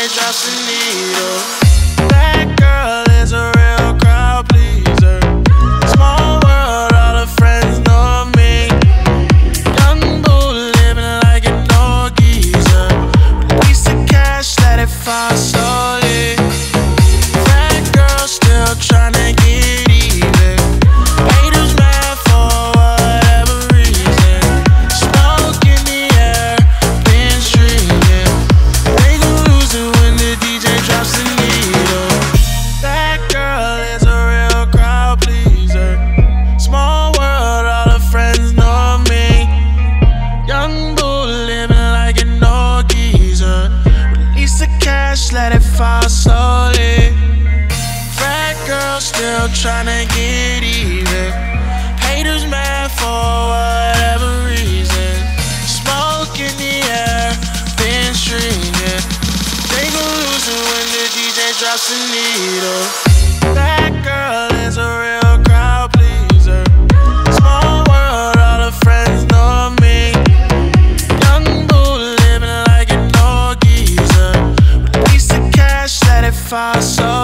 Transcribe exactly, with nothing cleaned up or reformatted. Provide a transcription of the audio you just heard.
drops the needle. That girl is a real crowd pleaser. Small world, all her friends know me. Young bull living like an old geezer. Release the cash, let it fall slowly. That girl still tryna get even. Haters mad for whatever reason. Smoke in the air, been streaming. They gon' lose it when the D J drops the needle. That girl is a real crowd pleaser. Small world, all her friends know me. Young bull living like an old geezer. Release the cash, let it fall slowly. Fat girl still tryna get even. Haters mad for whatever reason. Smoke in the air, been streaming. They gon' lose it when the D J drops the needle. That girl is a real crowd pleaser. Small world, all her friends know me. Young bull living like an old geezer. Release the cash, let it fall so